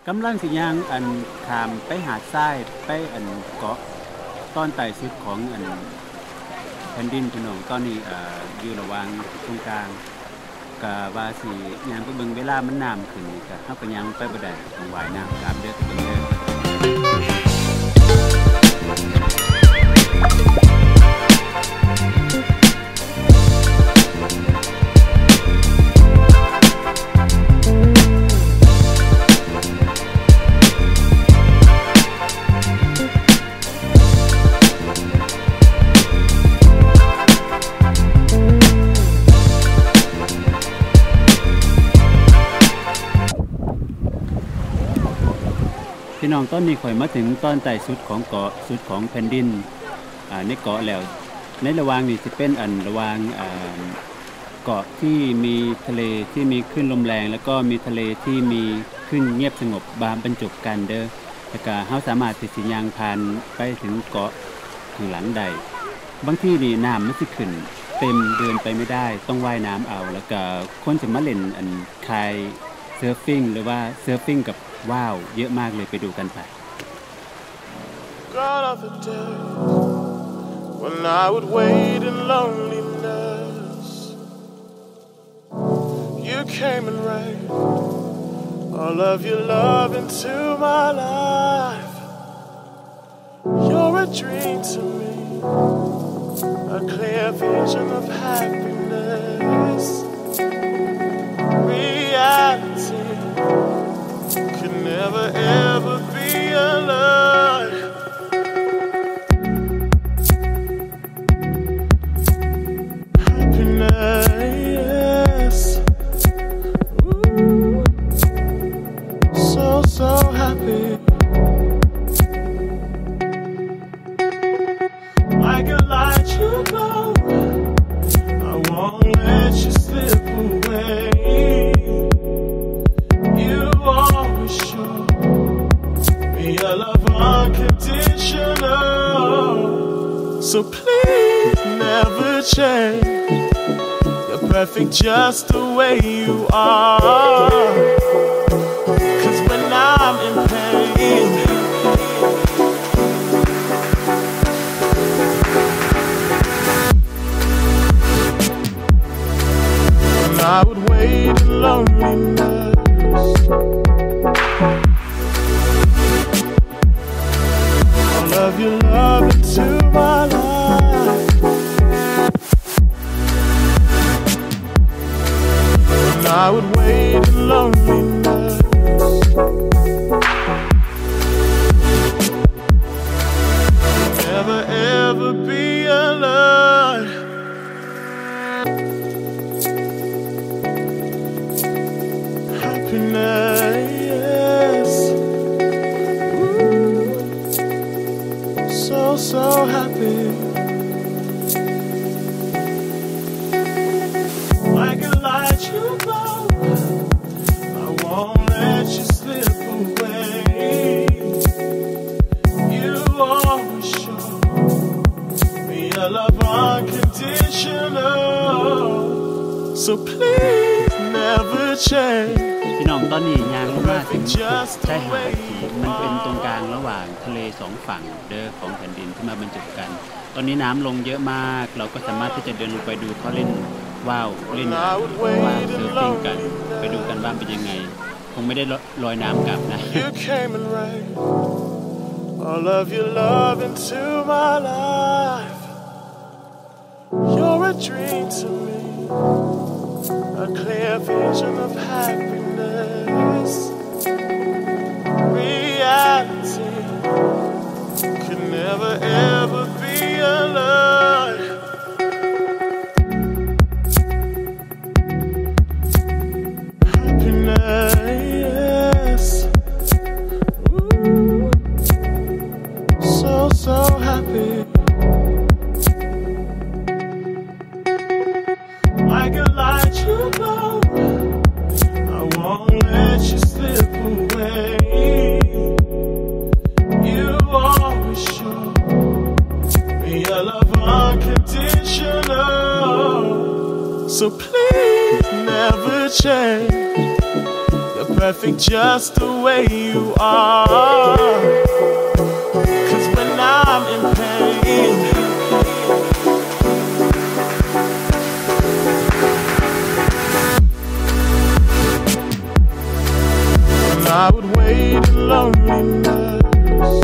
กำลังสิย่างอันขามไปหาดทรายไปอันเกาะตอนใต้สุดของอันแผ่นดินพี่น้องตอนนี้อยู่ระหว่างตรงกลางกะว่าสิย่างไปเบิ่งเวลามันน้ำขึ้นก็เฮาก็ย่างไปบ่ได้ต้องว่ายน้ำตามเด้อไปเบิ่งเด้อพี่น้องตอนนี้ข่อยมาถึงตอนใต้สุดของเกาะสุดของแผ่นดินในเกาะแล้วในระหว่างนี้จะเป็นอันระหว่างเกาะที่มีทะเลที่มีคลื่นลมแรงแล้วก็มีทะเลที่มีคลื่นเงียบสงบบรรจบกันเด้อแล้วก็เฮาสามารถที่สิย่างผ่านไปถึงเกาะข้างหลังใดบางที่นี่น้ำมันสิขึ้นเต็มเดินไปไม่ได้ต้องว่ายน้ำเอาแล้วก็คนจะมาเล่นอันคายเซิร์ฟฟิ้งหรือว่าเซิร์ฟฟิ้งกับว้าวเยอะมากเลยไปดูกันไป God of the days when I would wait in loneliness, you came and rained all of your love into my life. You're a dream to me, a clear vision of happiness, reality.Could never ever be a lie. Happiness, ooh, so happy. Like a light you glow, I won't let you slip away.Your love unconditional, so please never change. You're perfect just the way you are. 'Cause when I'm in pain, when I would wait in loneliness.Love your love into my life. When I would wait in loneliness, never ever be alone. Happiness.So happy, like a light you glow. I won't let you slip away. You always show me your love unconditional. So please never change. พี่น้องตอนนี้ย่างลงมาถึงชายหาดที่มันเป็นตรงกลางระหว่างทะเลสองฝั่งเด้อของแผ่นดินที่มาบรรจบกันตอนนี้น้ำลงเยอะมากเราก็สามารถที่จะเดินลงไปดูเขาเล่นว่าวเล่นว่าวเซิร์ฟฟิ้งกันไปดูกันว่าเป็นยังไงคงไม่ได้ลอยน้ำกลับนะ You came and rained all of your love into my life. You're a dream to me, a clear vision of happiness, reality could never ever be a lie. Happiness, ooh, so happy.Like a light you glow, I won't let you slip away. You always show me your love unconditional. So please never change. You're perfect just the way you are. 'Cause when I'm in pain, I would wait in loneliness.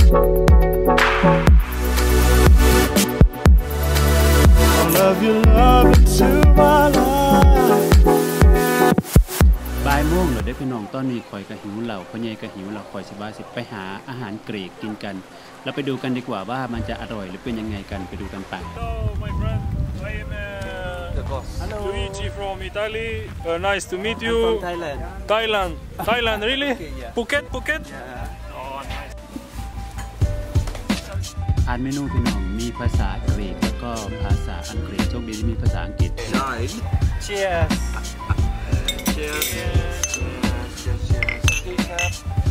I love your love into my life. บ่ายโมงแล้วได้พี่น้องตอนนี้คอยกระหิวเหล่าพ่อใหญ่กระหิวเราคอยสิว่าสิไปหาอาหารกรีกกินกันเราไปดูกันดีกว่าว่ามันจะอร่อยหรือเป็นยังไงกันไปดูกันไป Hello, my friend. I am The boss. Luigi from Italy. Nice to meet you. From Thailand. Thailand. Thailand, really? Okay, yeah. Phuket, Phuket? Yeah. Oh, nice. อ่านเมนูพี่น้องมีภาษากรีกแล้วก็ภาษาอังกฤษโชคดีที่มีภาษาอังกฤษ Nine. Cheers. Cheers. Cheers.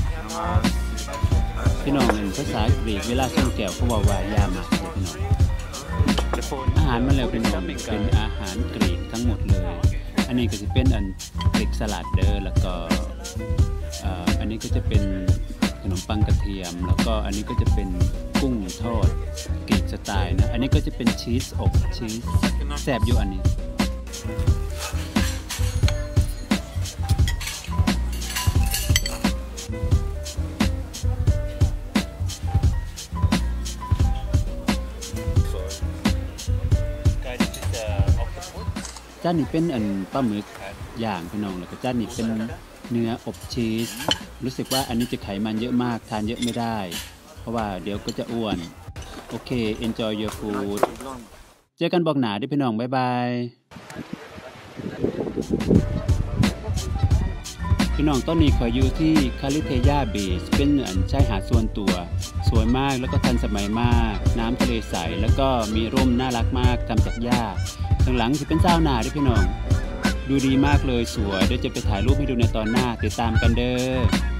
พี่น้องเห็นภาษากรีกเวลาส่งแก้วเขาบอกว่ายามาเดี๋ยวพี่น้องอาหารมาแล้วพี่น้องเป็นอาหารกรีกทั้งหมดเลยอันนี้ก็จะเป็นอันกรีกสลัดเด้อแล้วก็อันนี้ก็จะเป็นขนมปังกระเทียมแล้วก็อันนี้ก็จะเป็นกุ้งทอดกรีกสไตล์นะอันนี้ก็จะเป็นชีสอบชีสแซ่บอยู่อันนี้จานนี้เป็นอันปลาหมึกย่างพี่น้องแล้วก็จานนี้เป็นเนื้ออบชีสรู้สึกว่าอันนี้จะไขมันเยอะมากทานเยอะไม่ได้เพราะว่าเดี๋ยวก็จะอ้วนโอเค enjoy your food เจอกันบอกหนาด้วยพี่น้องบ๊ายบายพี่น้องตอนนี้ขออยู่ที่คาลิเทยาบีชเป็นอันชายหาดส่วนตัวสวยมากแล้วก็ทันสมัยมากน้ำทะเลใสแล้วก็มีร่มน่ารักมากทำจากหญ้าข้างหลังจะเป็นเจ้าหน้าด้วยพี่น้องดูดีมากเลยสวยเดี๋ยวจะไปถ่ายรูปให้ดูในตอนหน้าติดตามกันเด้อ